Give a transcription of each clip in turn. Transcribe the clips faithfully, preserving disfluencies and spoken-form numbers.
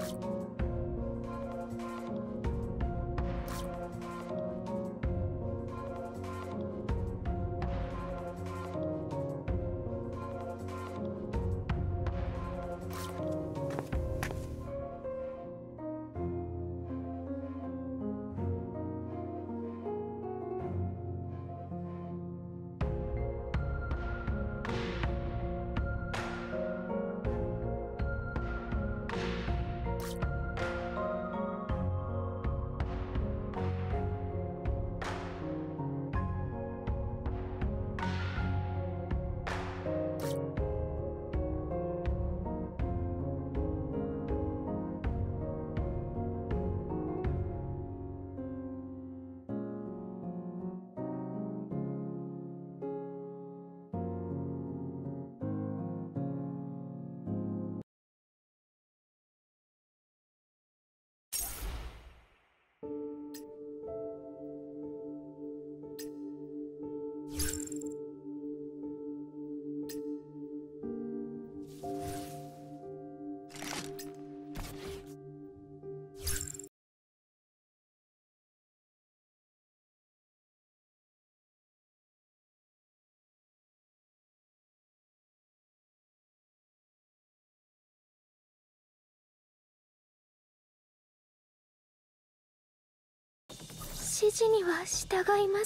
指示には従います。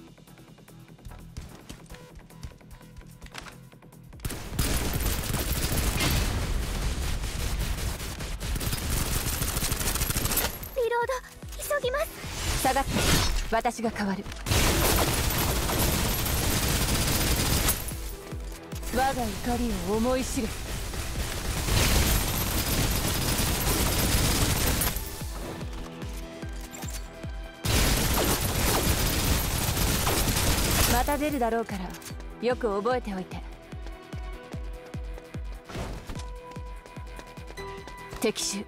リロード急ぎます。 下がって、私が代わる。我が怒りを思い知る。また出るだろうからよく覚えておいて。敵手。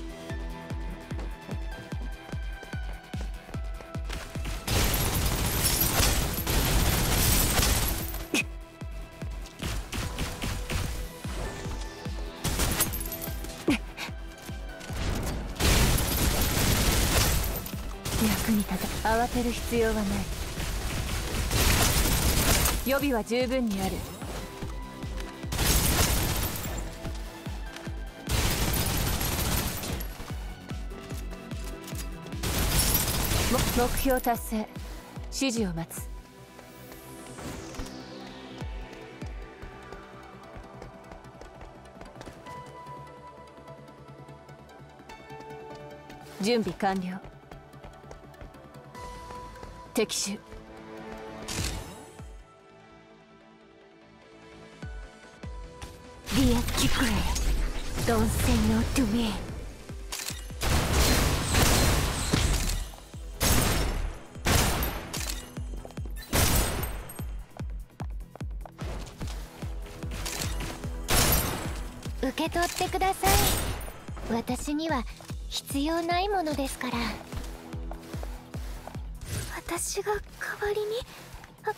役に立た慌てる必要はない。予備は十分にある。目標達成。指示を待つ。準備完了。敵手。 Dear Kikure, don't say no to me. 受け取ってください。私には必要ないものですから。私が代わりに。あ、はい。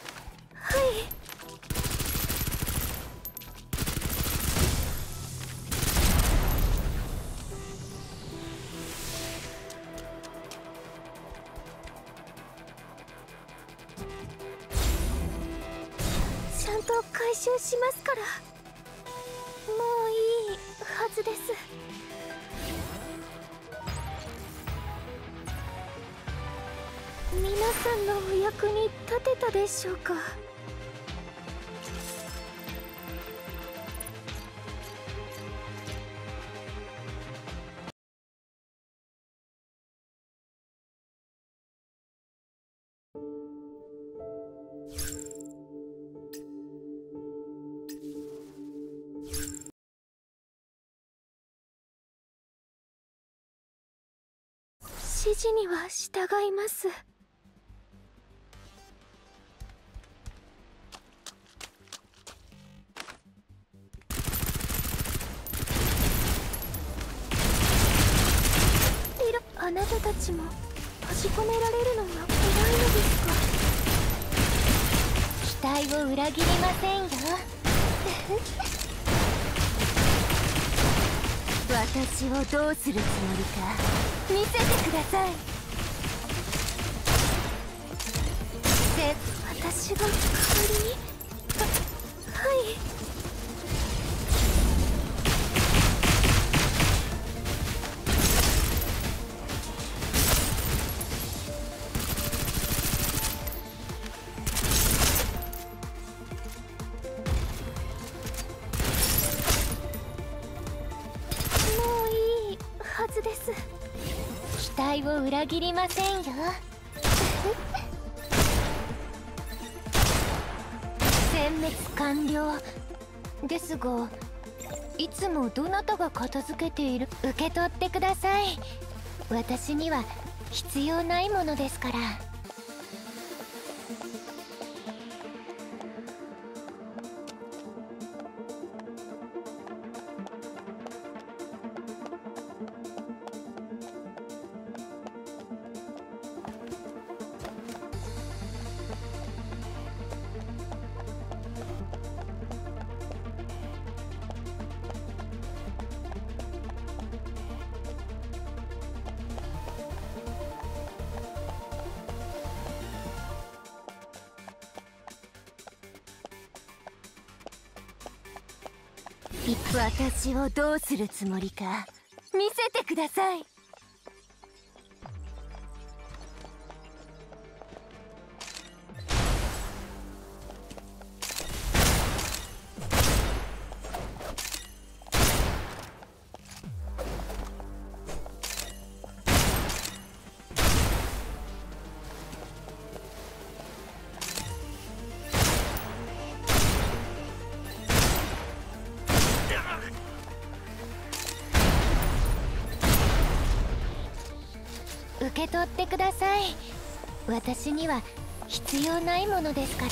ちゃんと回収しますから。もういいはずです。皆さんのお役に立てたでしょうか。指示には従います。リロ、あなたたちも閉じ込められるのが怖いのですか。期待を裏切りませんよ。 私をどうするつもりか見せてください。で、私が代わりに。ははいはずです。期待を裏切りませんよ。殲滅完了ですが、いつもどなたが片付けている？受け取ってください。私には必要ないものですから。私をどうするつもりか見せてください。受け取ってください。私には必要ないものですから。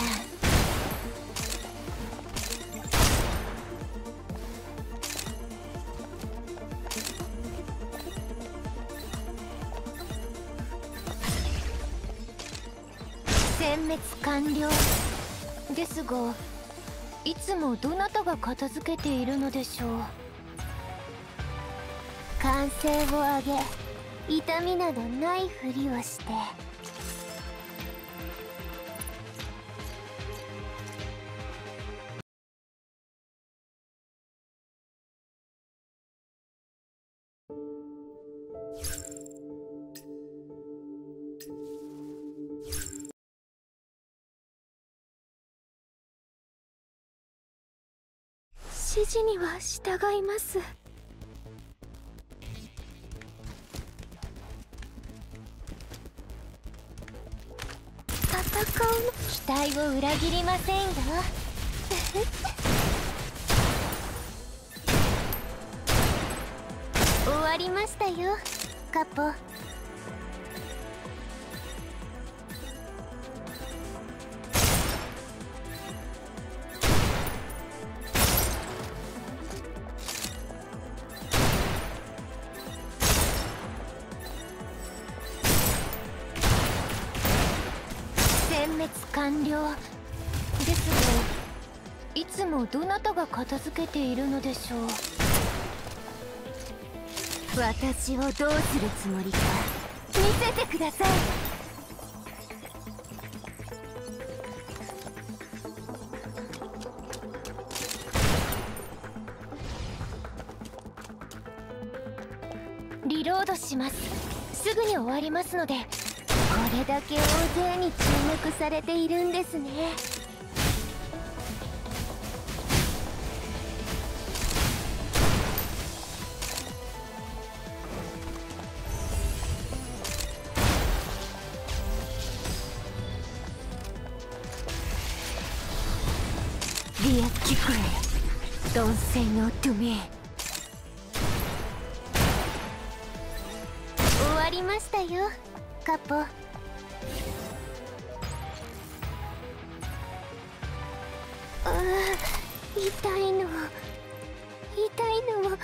殲滅完了ですが、いつもどなたが片付けているのでしょう。歓声を上げ、痛みなどないふりをして。指示には従います。戦うの期待を裏切りませんよ。終わりましたよ、カポ。殲滅完了ですが、いつもどなたが片付けているのでしょう。私をどうするつもりか見せてください。リロードします。すぐに終わりますので。これだけ大勢に注目されているんですね。リアキクレイドンセイノトゥミー。終わりましたよ、カポ。ああ、痛いの痛いのをもっと。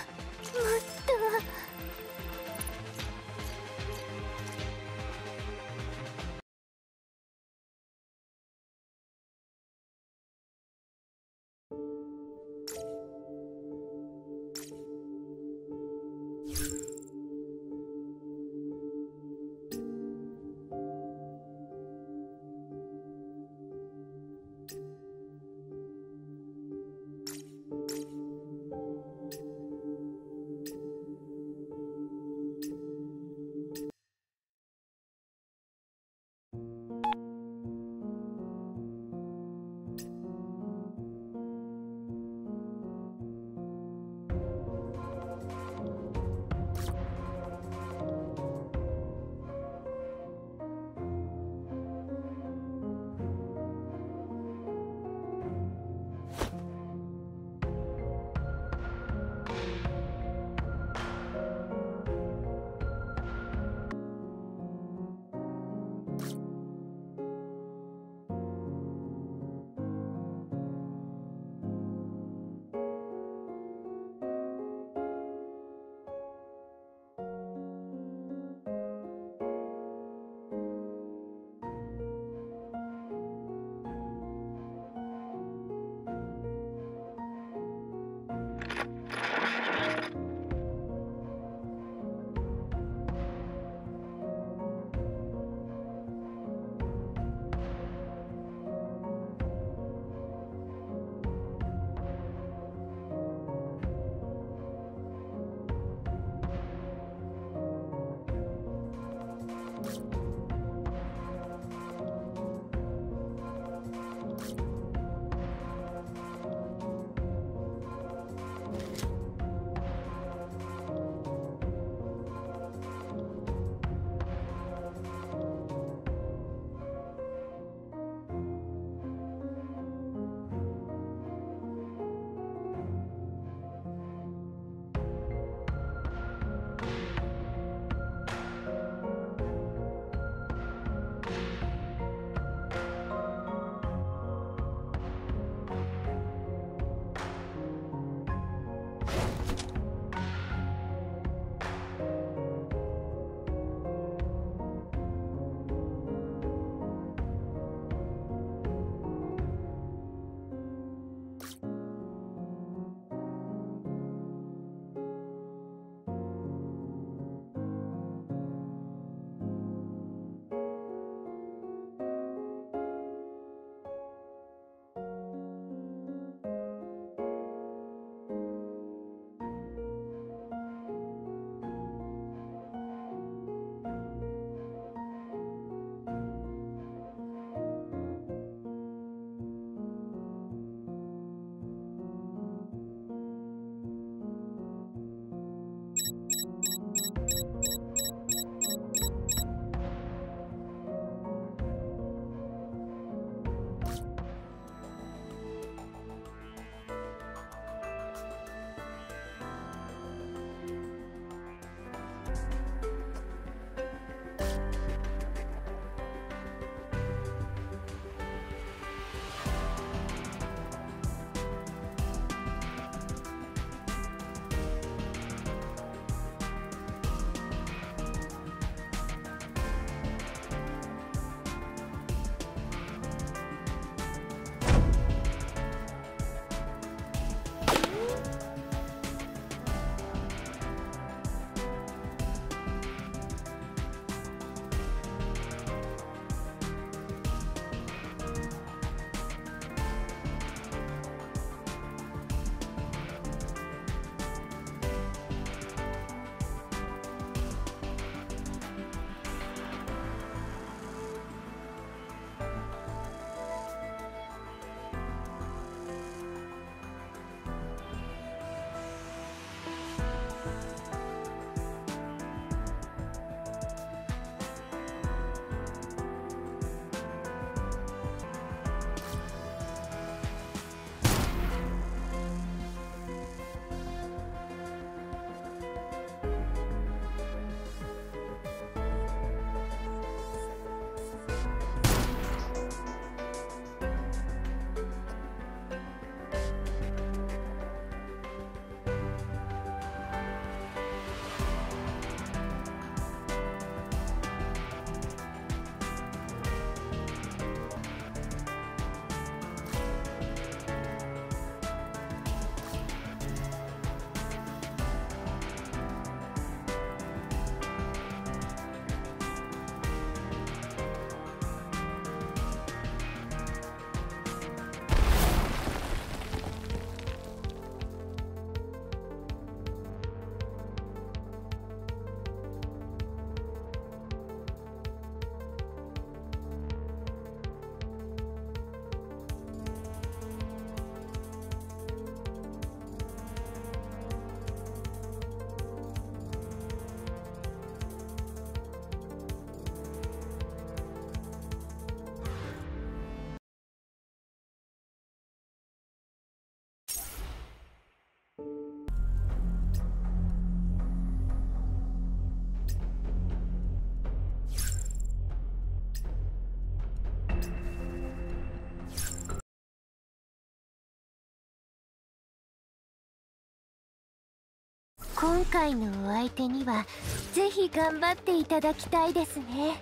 今回のお相手にはぜひ頑張っていただきたいですね。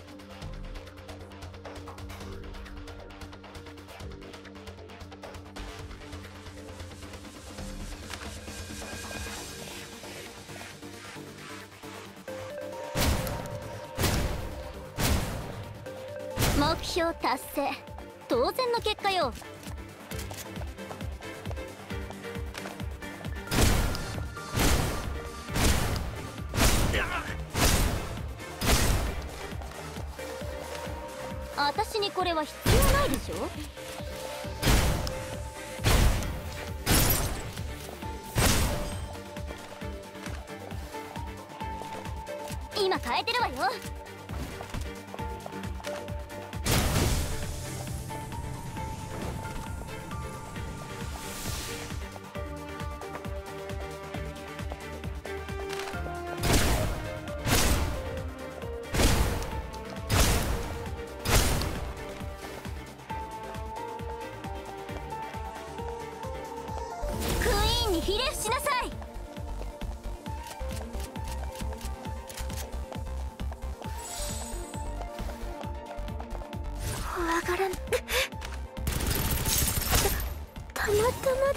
目標達成、当然の結果よ。私にこれは必要ないでしょ。今変えてるわよ。ひれ伏しなさい。 わからんた、たまたまです。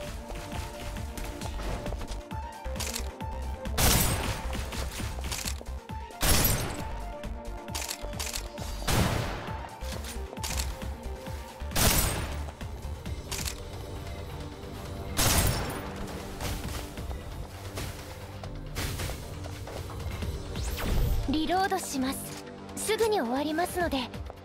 リロードします。すぐに終わりますので。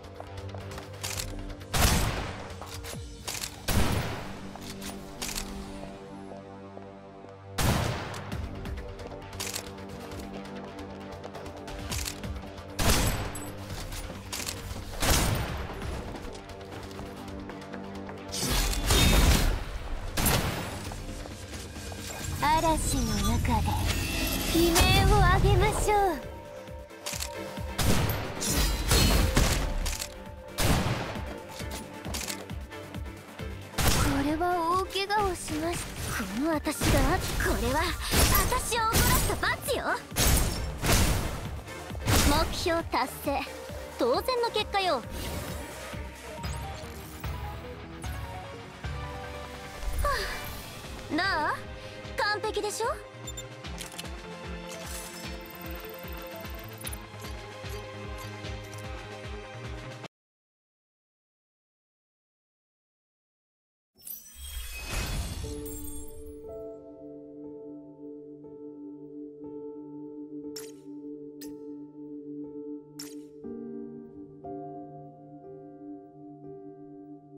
嵐の中で悲鳴を上げましょう。これは大怪我をしました。 この私が、これは私を怒らせた罰よ。目標達成、当然の結果よ。はあ、なあ、完璧でしょ。